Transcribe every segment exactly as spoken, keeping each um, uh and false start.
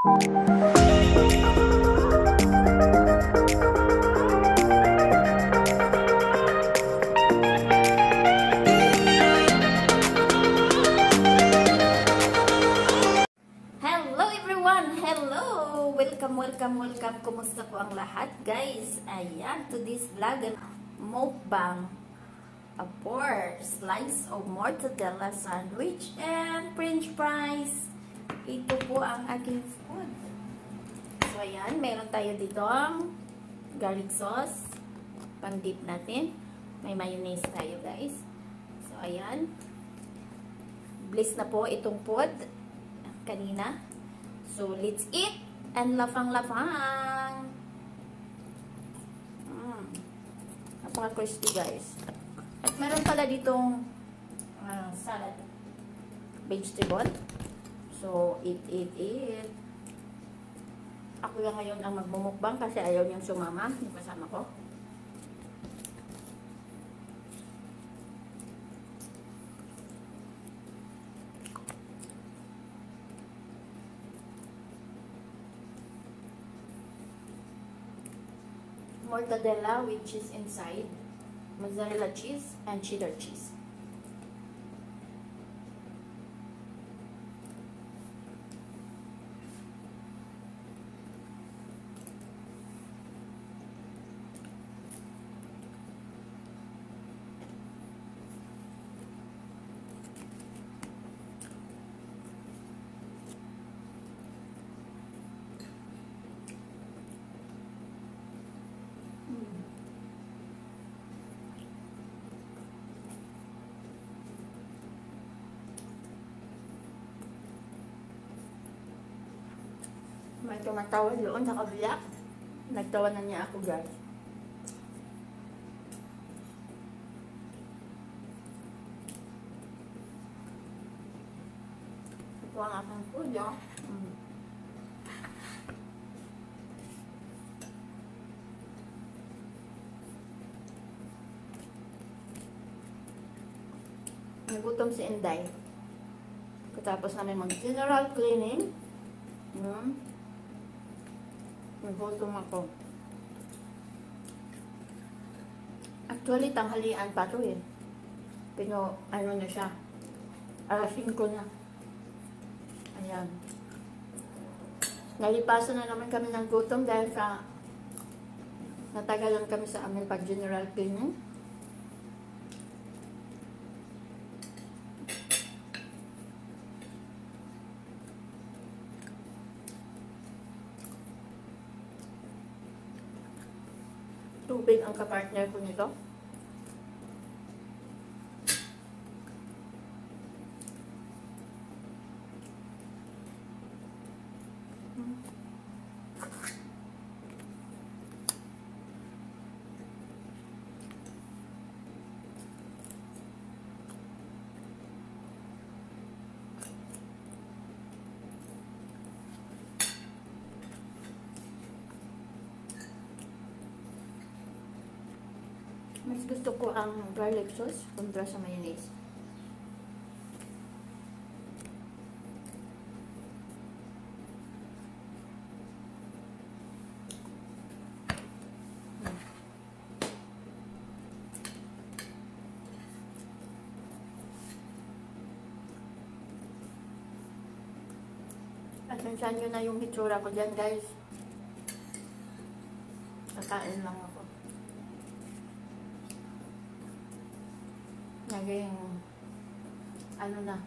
Welcome, welcome, welcome. Kumusta po ang lahat, guys? Ayan, to this vlog, mukbang. Of course, slice of mortadella sandwich and french fries. Ito po ang aking food. So, ayan, meron tayo dito ang garlic sauce. Pang-dip natin. May mayonnaise tayo, guys. So, ayan. Bliss na po itong food kanina. So, let's eat! And lafang-lafang. Mm. Napaka-crispy, guys. At meron pala ditong uh, salad. Vegetable. So, eat, eat, eat. Ako lang ngayon ang magmumukbang kasi ayaw niyang sumama. Yung kasama ko. Mortadella with cheese inside, mozzarella cheese and cheddar cheese. May tumatawa doon sa kabila. Nagtawa na niya ako, guys. Ito ang aking food, no? Mm. Nagutom si Inday. Katapos namin mag-general cleaning. Hmm. Nagutom ako. Actually, tanghalian pa ito eh. Pero, ano na siya. Alasin ko na. Ayan. Nalipasan na naman kami ng gutom dahil sa natagalan kami sa amin pag general cleaning. Tubig ang kapartner ko nito. Hmm. Mas gusto ko ang garlic sauce kontra sa mayonnaise. Hmm. Asensyaan nyo na yung hitsura ko dyan, guys. Kakain lang ako. Naging ano na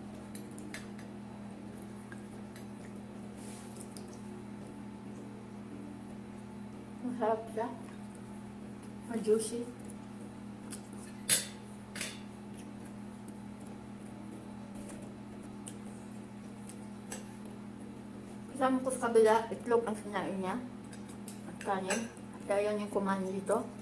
masarap siya, ma-juicy. Kasama ko sa kabila, itlog ang sinain niya at kanin at kaya niyang kumain dito.